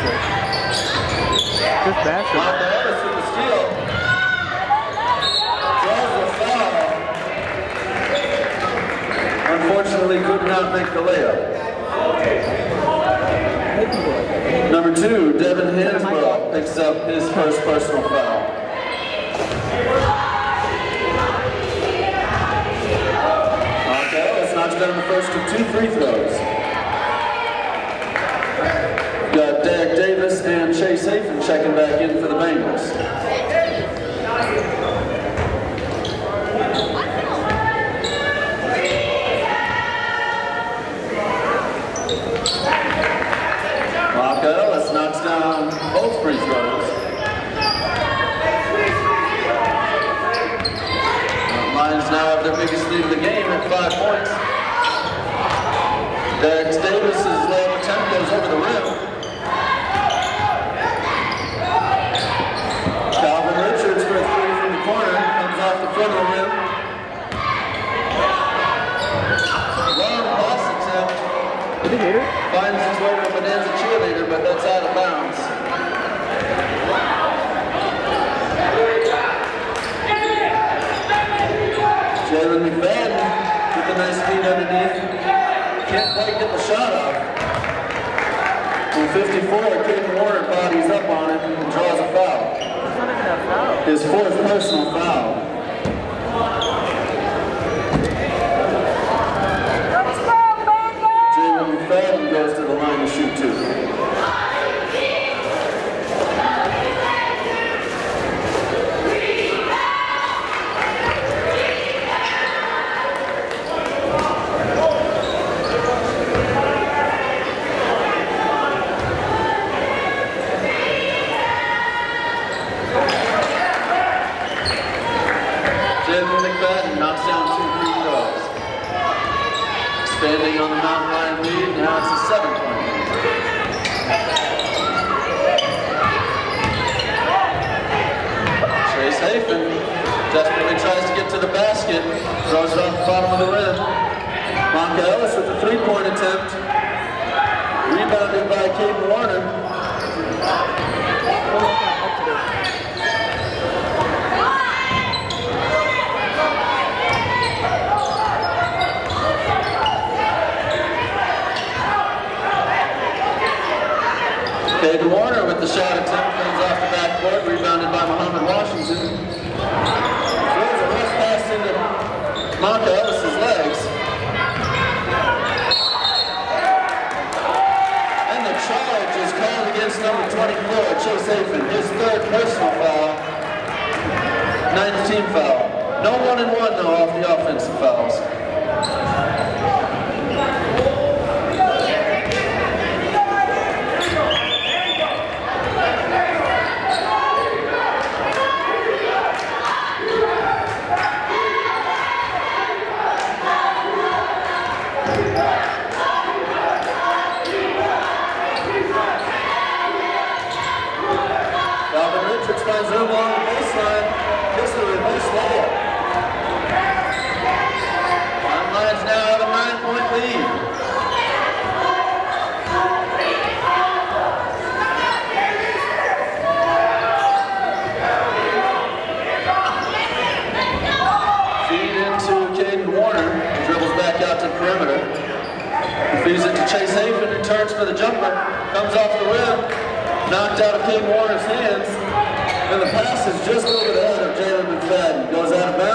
Just basketball. Ellis with the steal. Draws the foul. Unfortunately, could not make the layup. Number 2, Devin Hansborough picks up his first personal foul. Ellis knocks down the first of 2 free throws. Got Derek Davis and Chase Hafen checking back in for the Bengals. Ellis knocks down both free throws. Lions now have their biggest lead of the game at 5 points. Derek Davis' layup attempt goes over the rim. Calvin Richards for a 3 from the corner, comes off the front of the rim. Long pass attempt. Did he hit it? Finds his way to a Bonanza cheerleader, but that's out of bounds. Jalen McFadden with a nice lead underneath. Can't quite get the shot off. In 54, Caden Warner bodies up on it and draws a foul. His 4th personal foul. Jalen McFadden goes to the line to shoot 2. Knocks down 2 free throws. Expanding on the Mountain Lion lead, now it's a 7-point lead. Chase Hafen desperately tries to get to the basket, throws it off the bottom of the rim. Monka Ellis with the 3-point attempt. Rebounded by Caden Warner. Caden Warner with the shot attempt, comes off the backboard, rebounded by Muhammad Washington. Throws a rough pass into Monka Ellis' legs. And the charge is called against number 24, Chase Hafen, his 3rd personal foul, 9th team foul. No 1-and-1 though off the offensive fouls. Finds room along the baseline. This is a reverse layup. Lions now have a 9-point lead. Feed into Caden Warner. Dribbles back out to the perimeter. Feeds it to Chase Hafen and turns for the jumper. Comes off the rim. Knocked out of Caden Warner's hands. And the pass is just over the head of Jalen McFadden. Goes out of bounds.